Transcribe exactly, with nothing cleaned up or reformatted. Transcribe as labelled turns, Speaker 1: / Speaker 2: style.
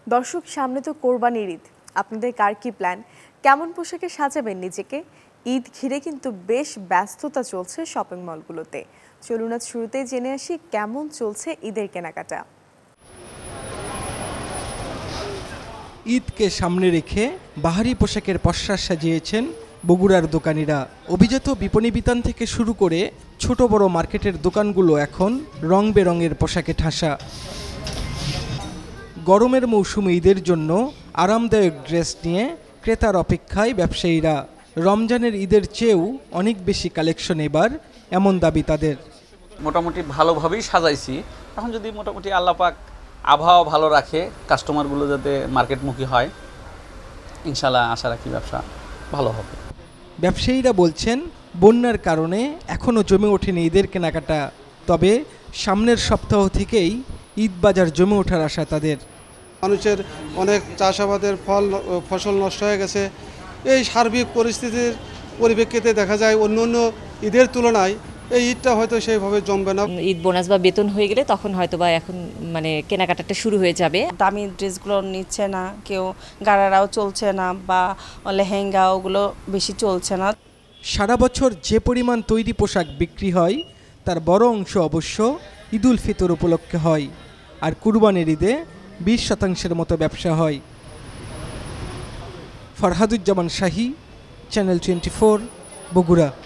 Speaker 1: দর্শক, সামনে তো কোরবানির ঈদ। আপনাদের কার কি প্ল্যান? কেমন পোশাকে সাজাবেন নিজেকে? ঈদ ঘিরে কিন্তু বেশ ব্যস্ততা চলছে শপিং মলগুলোতে। চলুন আজ শুরুতেই জেনে আসি কেমন চলছে ঈদের কেনাকাটা।
Speaker 2: ঈদকে সামনে রেখে বাহারি পোশাকের পসরা সাজিয়েছেন বগুড়ার দোকানিরা। অভিজাত বিপণী বিতান থেকে শুরু করে ছোট বড় মার্কেটের দোকানগুলো এখন রং বেরঙের পোশাকে ঠাসা। গরমের মৌসুমে ঈদের জন্য আরামদায়ক ড্রেস নিয়ে ক্রেতার অপেক্ষায় ব্যবসায়ীরা। রমজানের ঈদের চেয়েও অনেক বেশি কালেকশন এবার, এমন দাবি তাদের।
Speaker 3: মোটামুটি ভালোভাবেই সাজাইছি। এখন যদি মোটামুটি আল্লাহ পাক আবহাওয়া ভালো রাখে, কাস্টমারগুলো যাতে মার্কেটমুখী হয়, ইনশাল্লাহ আশা রাখি ব্যবসা ভালো হবে।
Speaker 2: ব্যবসায়ীরা বলছেন বন্যার কারণে এখনও জমে ওঠেনি ঈদের কেনাকাটা, তবে সামনের সপ্তাহ থেকেই ঈদ বাজার জমে ওঠার আশা তাদের।
Speaker 4: মানুষের অনেক চাষাবাদের ফল ফসল নষ্ট হয়ে গেছে। এই সার্বিক পরিস্থিতির পরিপ্রেক্ষিতে দেখা যায় অন্য অন্য ঈদের তুলনায় এই ঈদটা হয়তো সেইভাবে জমবে না।
Speaker 5: ঈদ বোনাস বা বেতন হয়ে গেলে তখন হয়তো বা এখন মানে কেনাকাটাটা শুরু হয়ে যাবে।
Speaker 6: দামি ড্রেসগুলো নিচ্ছে না কেউ, গাড়ারাও চলছে না, বা লেহেঙ্গা ওগুলো বেশি চলছে না।
Speaker 2: সারা বছর যে পরিমাণ তৈরি পোশাক বিক্রি হয় তার বড় অংশ অবশ্য ঈদুল ফিতর উপলক্ষে হয়, আর কুরবানির ঈদে বিশ শতাংশের মতো ব্যবসা হয়। Farhaduzzaman Shahi, channel twenty four, Bogura.